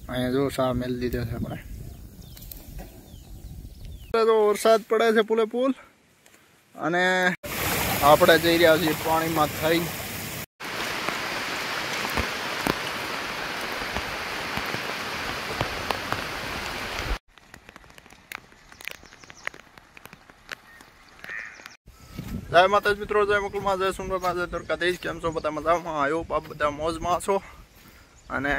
અહીંયા જો સા મેલ દીધો છે આપણે તો વરસાદ પડે છે પુલે પુલ અને આપણે જઈ રહ્યા છીએ પાણીમાં થઈ જય માતા મિત્રો, જય મુકુલમાં, જય સુંદરમાં, જય દ્વારકાધીશ. કેમ છો બધા? મજામાં? આવ્યો બાપ બધા મોજમાં છો. અને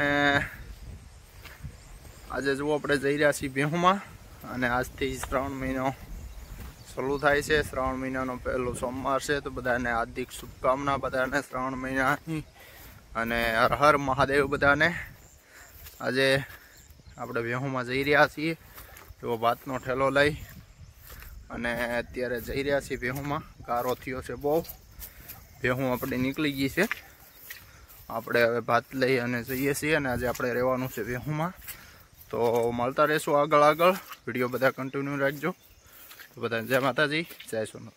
આજે જુઓ આપણે જઈ રહ્યા છીએ ભેહુમાં અને આજથી શ્રાવણ મહિનો શરૂ થાય છે. શ્રાવણ મહિનાનો પહેલો સોમવાર છે, તો બધાને હાર્દિક શુભકામના બધાને શ્રાવણ મહિનાની. અને હર હર મહાદેવ બધાને. આજે આપણે ભેહુમાં જઈ રહ્યા છીએ એવો ભાતનો ઠેલો લઈ અને અત્યારે જઈ રહ્યા છીએ ભેહુમાં. ગારો થયો છે બહુ, ભેહું આપણે નીકળી ગઈ છે. આપણે હવે ભાત લઈ અને જઈએ છીએ અને આજે આપણે રહેવાનું છે ભેહુમાં. તો મળતા રહેશું આગળ. વિડીયો બધા કન્ટિન્યુ રાખજો. તો બધા જય માતાજી, જય સોના.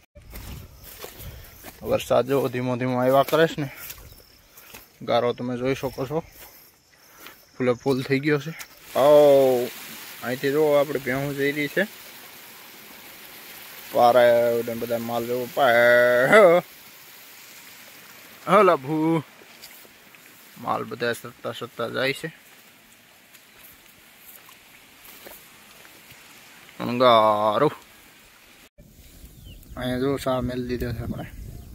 વરસાદ જો ધીમો ધીમો આવ્યા કરે છે ને, ગારો તમે જોઈ શકો છો ફૂલે ફૂલ થઈ ગયો છે. અહીંથી જો આપણે ભેહું જઈ રહી છે પારા બધા માલ જેવો હલા ભૂ માલ બધા સરતા જાય છે. ગારો અહીંયા જો સા મેલ દીધો છે આપણે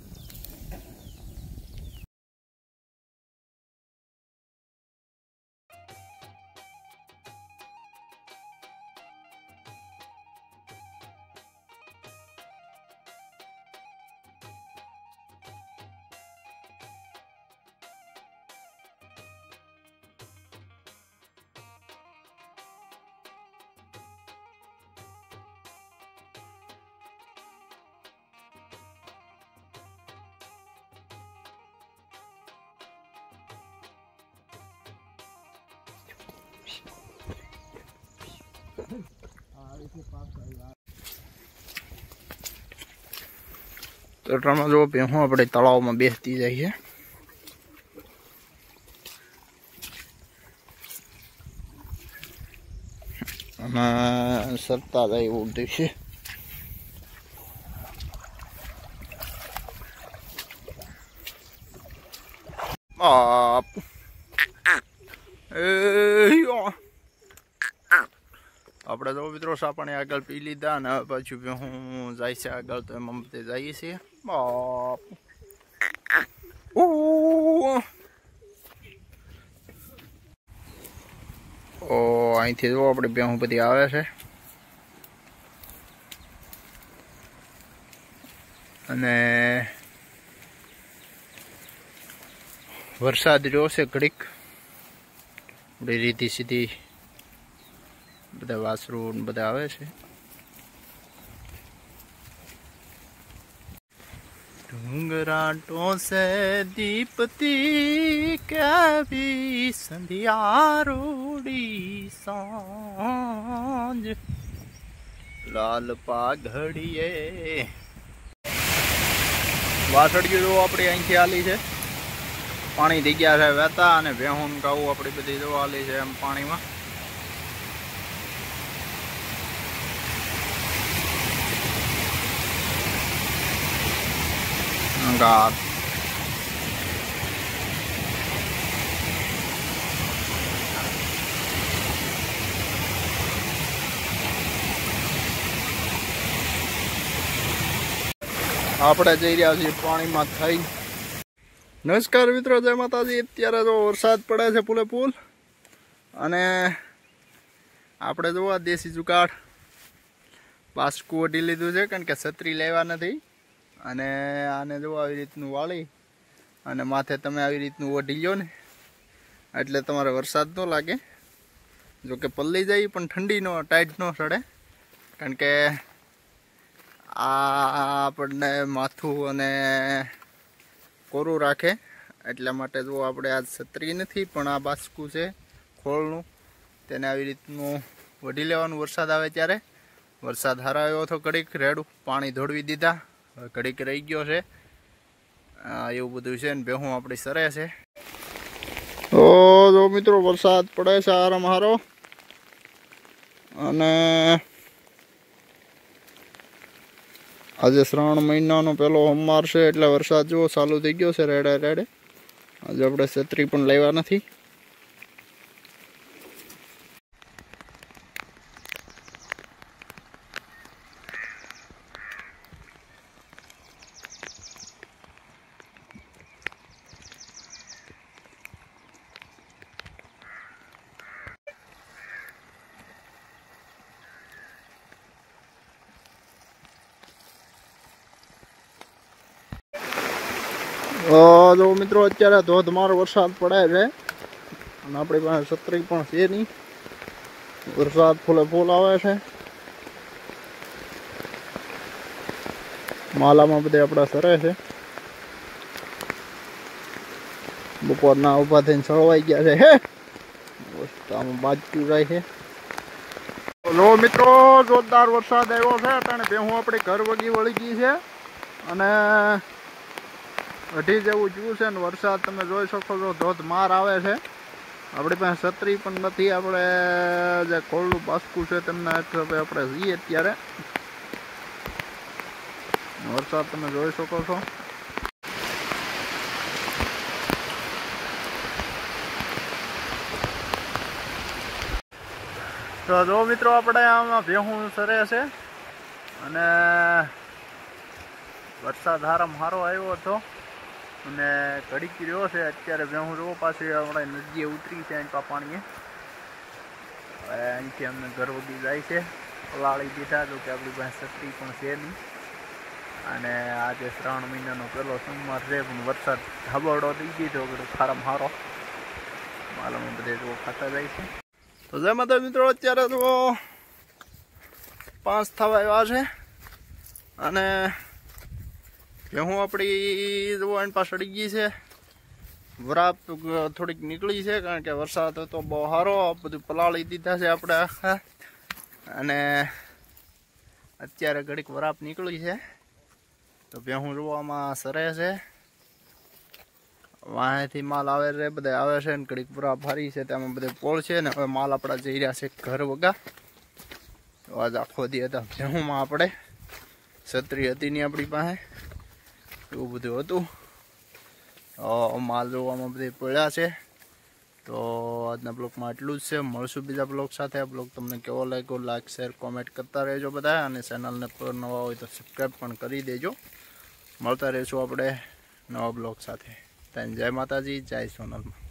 તો ટ્રામાં જો ભેહું આપણે તળાવમાં બેસતી જઈએ. અને સરતા જાય એવું છે. આપણે તો મિત્રો સાપણે આગળ પી લીધા અને પછી હું જાય છે આગળ, તો એમાં બધે જઈએ છીએ. અહીંથી જો આપણે ભેહું બધી આવે છે અને વરસાદ રહ્યો છે ઘડીક. આપણી રીધી સીધી બધા વાસરું બધા આવે છે. ડુંગરાટો સે દીપતી કેવી સંધ્યા રોડી સાંજ લાલ પાઘડીએ. વાસળીઓ જો આપણી અહીંથી આલી છે, પાણી થઈ ગયા છે વહેતા અને ભેહું કાવું આપણી બધી જો આલી છે એમ પાણીમાં. God. આપણે જઈ રહ્યા છીએ પાણીમાં થઈ. નમસ્કાર મિત્રો, જય માતાજી. અત્યારે તો વરસાદ પડે છે પુલે પુલ અને આપણે જોવા દેશી જુગાડ બાસ્કું ઓઢી લીધું છે, કારણ કે છત્રી લેવા નથી. અને આને જો આવી રીતનું વાળી અને માથે તમે આવી રીતનું ઓઢી લો ને એટલે તમારે વરસાદ ન લાગે. જોકે પલ્લી જાય પણ ઠંડી નો ટાઈટ ન સડે, કારણ કે આ આપણને માથું અને કોરું રાખે. એટલા માટે જો આપણે આ છત્રી નથી પણ આ બાસ્કું છે ખોળનું, તેને આવી રીતનું વઢી લેવાનું વરસાદ આવે ત્યારે. વરસાદ હારો આવ્યો હતો ઘડીક, રેડું પાણી ધોળવી દીધા, ઘડીક રહી ગયો છે. એવું બધું છે ને ભેહું આપણી સરે છે. તો જો મિત્રો વરસાદ પડે છે હારામ હારો અને આજે શ્રાવણ મહિનાનો પહેલો સોમવાર છે એટલે વરસાદ જેવો ચાલુ થઈ ગયો છે રેડે રેડે. આજે આપણે છત્રી પણ લેવા નથી. જો મિત્રો અત્યારે ધોધમાર વરસાદ પડે છે અને આપણી પાસે છત્રી પણ છે નહીં. વરસાદ ફૂલે ફૂલ આવે છે. માલામાં બધે આપણા સરે છે. બપોરના ઉભા થઈને સળવાઈ ગયા છે. હે આમાં બાજુ જાય છે. લો મિત્રો જોરદાર વરસાદ આવ્યો છે. અને ભેહું આપણી ઘર વગી વળી ગઈ છે અને અઢી જેવું જોયું છે ને વરસાદ તમે જોઈ શકો છો ધોધમાર આવે છે. આપણી પાસે છત્રી પણ નથી. આપણે જે ખોલનું બાસ્કું છે તેમના આપણે જઈએ અત્યારે. વરસાદ તમે જોઈ શકો છો. તો જો મિત્રો આપણે આમાં ભેહું સરે છે અને વરસાદ હારો આવ્યો હતો અને ઘડીક રહ્યો છે. અત્યારે ભેહું જોવો પાછી આપણે નદીએ ઉતરી છે અહીં પાણીએ. હવે અહીંથી અમને ઘર વગી જાય છે. પલાળી દીધા તો કે આપણી પાસે છત્રી પણ છે નહીં. અને આજે શ્રાવણ મહિનાનો પહેલો સોમવાર છે પણ વરસાદ ધાબડો થઈ દીધો ખારામાં હારો. માલામાં બધે જો ખાતા જાય છે. તો જય માતા મિત્રો અત્યારે તો 5 થવા આવ્યા છે અને ભેહું આપણી જો એની પાસે અડી ગઈ છે. વરાપ થોડીક નીકળી છે કારણ કે વરસાદ હતો બહુ સારો. બધું પલાળી દીધા છે આપણે આખા અને અત્યારે ઘડીક વરાપ નીકળી છે. તો ભેહું જોવામાં સરે છે. વાંથી માલ આવે છે બધા આવે છે ને ઘડીક વરાપ ફરી છે તેમાં બધે પોળ છે ને હવે માલ આપણા જઈ રહ્યા છે ઘર વગા. તો આજ આખો દી હતા ભેહુંમાં આપણે છત્રી હતી નહીં આપણી પાસે. એવું બધું હતું. માલ જોવામાં બધે પડ્યા છે. તો આજના બ્લોગમાં એટલું જ છે. મળશું બીજા બ્લોગ સાથે. આ બ્લોગ તમને કેવો લાગ્યો લાઈક શેર કોમેન્ટ કરતા રહેજો બધા. અને ચેનલને પર નવા હોય તો સબસ્ક્રાઈબ પણ કરી દેજો. મળતા રહીશું આપણે નવા બ્લોગ સાથે. જય માતાજી, જય સોનલમાં.